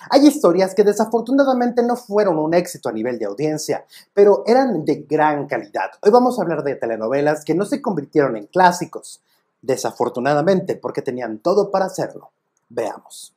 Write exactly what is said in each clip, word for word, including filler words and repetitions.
Hay historias que desafortunadamente no fueron un éxito a nivel de audiencia, pero eran de gran calidad. Hoy vamos a hablar de telenovelas que no se convirtieron en clásicos, desafortunadamente, porque tenían todo para hacerlo. Veamos.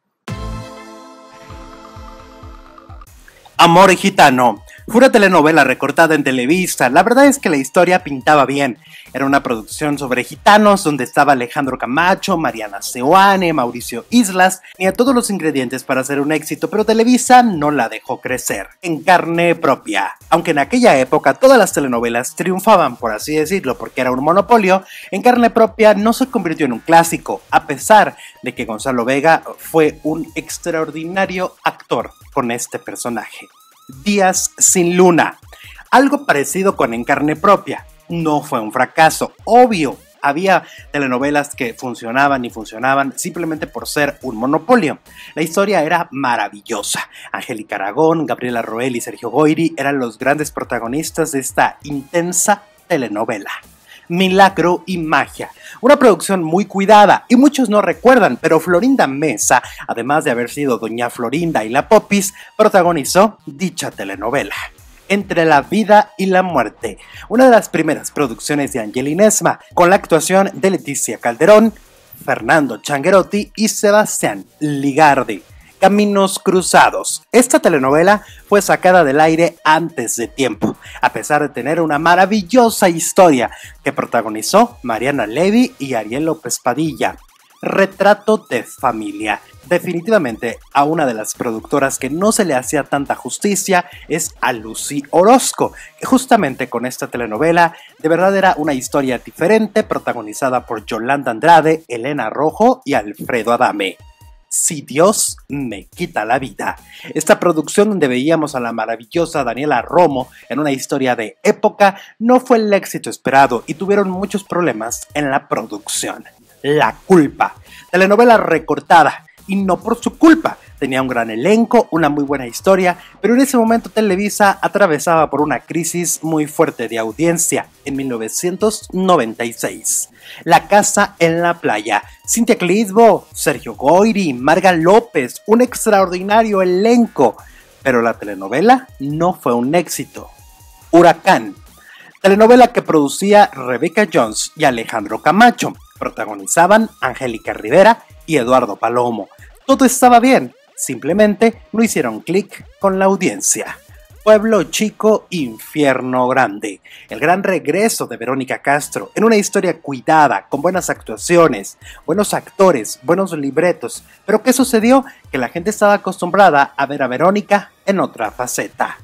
Amor Gitano fue una telenovela recortada en Televisa. La verdad es que la historia pintaba bien. Era una producción sobre gitanos donde estaba Alejandro Camacho, Mariana Seoane, Mauricio Islas. Tenía todos los ingredientes para hacer un éxito, pero Televisa no la dejó crecer. En carne propia. Aunque en aquella época todas las telenovelas triunfaban, por así decirlo, porque era un monopolio, En carne propia no se convirtió en un clásico, a pesar de que Gonzalo Vega fue un extraordinario actor con este personaje. Días sin luna. Algo parecido con En carne propia. No fue un fracaso, obvio. Había telenovelas que funcionaban y funcionaban simplemente por ser un monopolio. La historia era maravillosa. Angélica Aragón, Gabriela Roel y Sergio Goyri eran los grandes protagonistas de esta intensa telenovela. Milagro y magia, una producción muy cuidada y muchos no recuerdan, pero Florinda Mesa, además de haber sido Doña Florinda y la Popis, protagonizó dicha telenovela. Entre la vida y la muerte, una de las primeras producciones de Angelina Esma, con la actuación de Leticia Calderón, Fernando Changuerotti y Sebastián Ligardi. Caminos cruzados. Esta telenovela fue sacada del aire antes de tiempo, a pesar de tener una maravillosa historia que protagonizó Mariana Levy y Ariel López Padilla. Retrato de familia. Definitivamente a una de las productoras que no se le hacía tanta justicia es a Lucy Orozco, que justamente con esta telenovela de verdad era una historia diferente, protagonizada por Yolanda Andrade, Elena Rojo y Alfredo Adame. Si Dios me quita la vida. Esta producción donde veíamos a la maravillosa Daniela Romo en una historia de época no fue el éxito esperado y tuvieron muchos problemas en la producción. La culpa. Telenovela recortada y no por su culpa. Tenía un gran elenco, una muy buena historia, pero en ese momento Televisa atravesaba por una crisis muy fuerte de audiencia en mil novecientos noventa y seis. La casa en la playa. Cintia Clitbo, Sergio Goyri, Marga López, un extraordinario elenco, pero la telenovela no fue un éxito. Huracán. Telenovela que producía Rebeca Jones y Alejandro Camacho. Protagonizaban Angélica Rivera y Eduardo Palomo. Todo estaba bien, simplemente no hicieron clic con la audiencia. Pueblo Chico, Infierno Grande. El gran regreso de Verónica Castro en una historia cuidada, con buenas actuaciones, buenos actores, buenos libretos. Pero ¿qué sucedió? Que la gente estaba acostumbrada a ver a Verónica en otra faceta.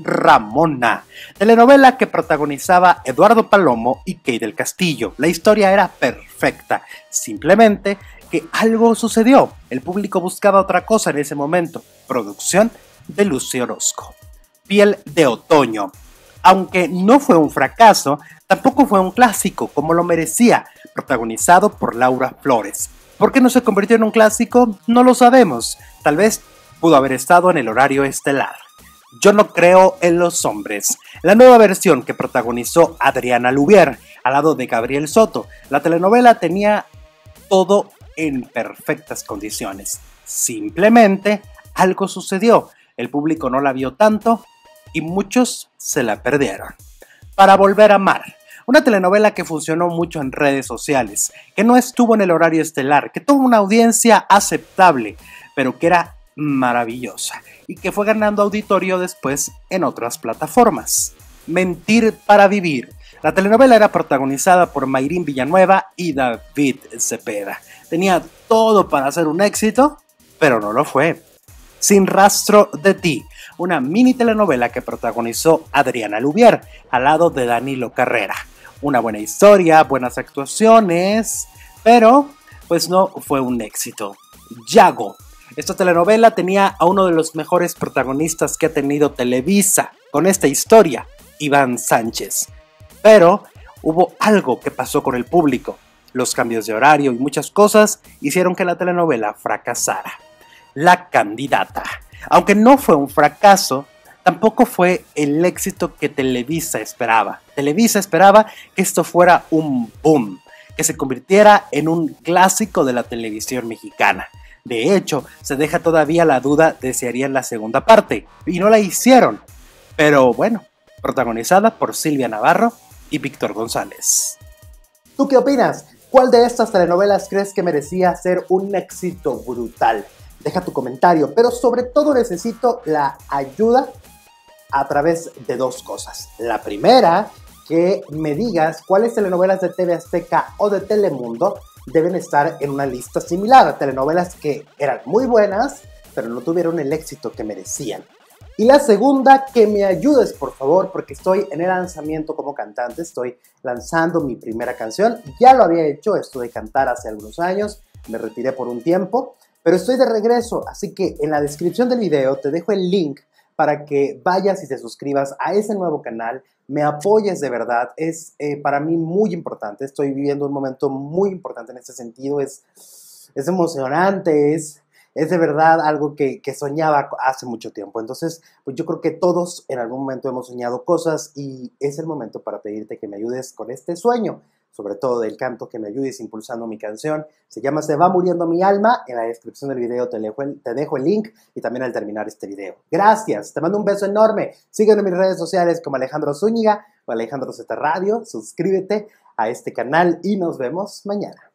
Ramona, telenovela que protagonizaba Eduardo Palomo y Kay del Castillo. La historia era perfecta, simplemente que algo sucedió. El público buscaba otra cosa en ese momento. Producción de Lucy Orozco. Piel de otoño. Aunque no fue un fracaso, tampoco fue un clásico como lo merecía, protagonizado por Laura Flores. ¿Por qué no se convirtió en un clásico? No lo sabemos. Tal vez pudo haber estado en el horario estelar. Yo no creo en los hombres. La nueva versión que protagonizó Adriana Lubier al lado de Gabriel Soto. La telenovela tenía todo en perfectas condiciones. Simplemente algo sucedió. El público no la vio tanto y muchos se la perdieron. Para volver a amar. Una telenovela que funcionó mucho en redes sociales, que no estuvo en el horario estelar, que tuvo una audiencia aceptable, pero que era maravillosa y que fue ganando auditorio después en otras plataformas. Mentir para vivir. La telenovela era protagonizada por Mayrín Villanueva y David Cepeda. Tenía todo para ser un éxito, pero no lo fue. Sin rastro de ti, una mini telenovela que protagonizó Adriana Lubier al lado de Danilo Carrera. Una buena historia, buenas actuaciones, pero pues no fue un éxito. Yago. Esta telenovela tenía a uno de los mejores protagonistas que ha tenido Televisa con esta historia, Iván Sánchez. Pero hubo algo que pasó con el público. Los cambios de horario y muchas cosas hicieron que la telenovela fracasara. La candidata. Aunque no fue un fracaso, tampoco fue el éxito que Televisa esperaba. Televisa esperaba que esto fuera un boom, que se convirtiera en un clásico de la televisión mexicana. De hecho, se deja todavía la duda de si harían la segunda parte, y no la hicieron. Pero bueno, protagonizada por Silvia Navarro y Víctor González. ¿Tú qué opinas? ¿Cuál de estas telenovelas crees que merecía ser un éxito brutal? Deja tu comentario, pero sobre todo necesito la ayuda a través de dos cosas. La primera, que me digas cuáles telenovelas de T V Azteca o de Telemundo deben estar en una lista similar. Telenovelas que eran muy buenas, pero no tuvieron el éxito que merecían. Y la segunda, que me ayudes, por favor, porque estoy en el lanzamiento como cantante, estoy lanzando mi primera canción. Ya lo había hecho, esto de cantar hace algunos años, me retiré por un tiempo, pero estoy de regreso, así que en la descripción del video te dejo el link para que vayas y te suscribas a ese nuevo canal, me apoyes de verdad, es eh, para mí muy importante, estoy viviendo un momento muy importante en este sentido, es, es emocionante, es... Es de verdad algo que, que soñaba hace mucho tiempo. Entonces, pues yo creo que todos en algún momento hemos soñado cosas y es el momento para pedirte que me ayudes con este sueño, sobre todo del canto, que me ayudes impulsando mi canción. Se llama Se va muriendo mi alma. En la descripción del video te dejo el, te dejo el link y también al terminar este video. Gracias, te mando un beso enorme. Sígueme en mis redes sociales como Alejandro Zúñiga o Alejandro Z Radio. Suscríbete a este canal y nos vemos mañana.